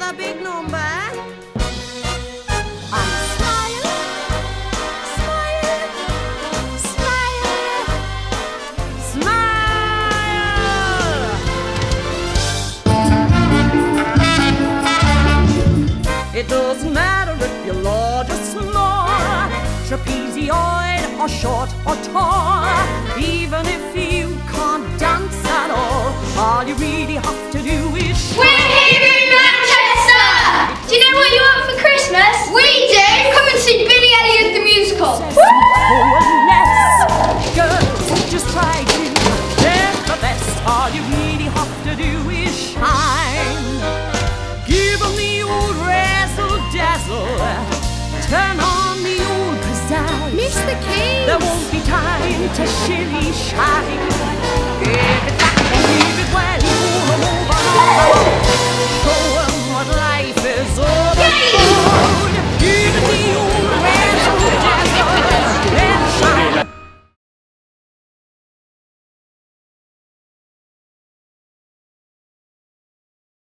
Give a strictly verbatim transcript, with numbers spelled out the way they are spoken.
a big number. It doesn't matter if you're large or small, trapezoid or short or tall. Even if you can't dance at all, all you really have to do is shine. We're here in Manchester! Do you know what you want for Christmas? We do! Come and see Billy Elliot the Musical! Girls, just try to get the best. All you really have to do is shine. Give them the old razzle-dazzle, turn on the old pizzazz. Miss the Keys! There won't be time to shilly-shally.